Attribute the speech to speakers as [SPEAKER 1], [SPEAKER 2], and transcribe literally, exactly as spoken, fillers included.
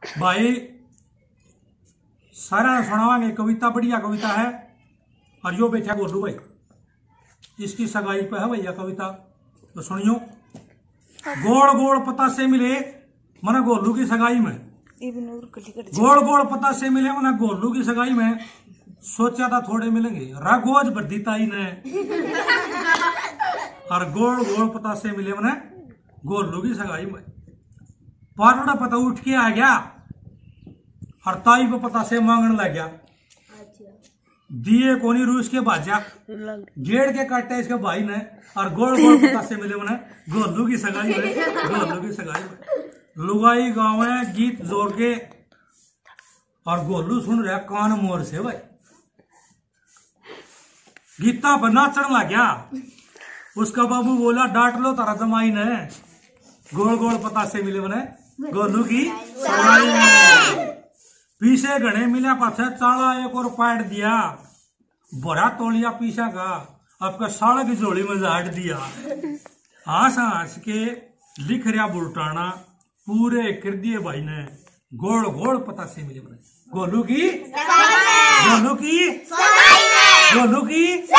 [SPEAKER 1] भाई सारा सुनावांगे कविता, बढ़िया कविता है। और यो बैठा गोलू भाई, इसकी सगाई पे है भैया कविता, तो सुनियो। गोड़ गोड़ पता से मिले मना गोलू की सगाई में, गोड़ गोड़ पता से मिले मना गोलू की सगाई में, सोचा था थोड़े मिलेंगे रागोज बर्दीताई ने। और गोड़ गोड़ पता से मिले मना गोलू की सगाई में, पारोड़ा पता उठ के आ गया और ताई पे पता से मांगने लग गया। दिए कोनी रूस के बाजा गेड़ के काटे इसके भाई ने। और गोड़ गोड़ पता से मिले मने गोलू की सगाई में, गोलू की सगाई में लुगाई गाँव है गीत जोर के, और गोलू सुन रहा कान मोर से भाई, गीता पर नाचन लग गया। उसका बाबू बोला डांट लो तारा जमाई ने, गोड़ गोड़ पता से मिले मने गोलू की सगाई में। पीछे घने मिला पाछे चाला एक और पाट दिया, बड़ा तोलिया पीछा का आपका साला की झोली में झाड़ दिया। हंस हंस के लिख रहा बुलटाना पूरे कर दिए भाई ने, गोड़ गोड़ पता से मिले मने गोलू की, गोलू की, गोलू की।